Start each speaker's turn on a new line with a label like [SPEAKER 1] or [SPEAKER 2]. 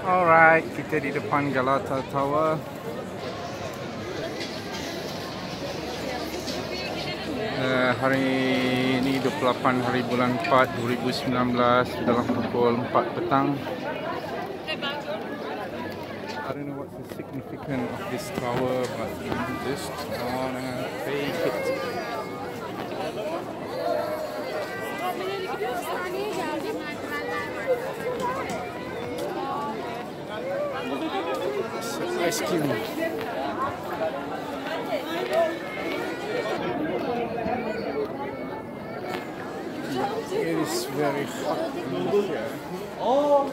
[SPEAKER 1] Alright, kita di depan Galata Tower. Hari ini 28 hari bulan 4 2019 dalam pukul 4 petang. I don't know what's the significance of this tower, but just fake it. Ice cream. It is very hot in here.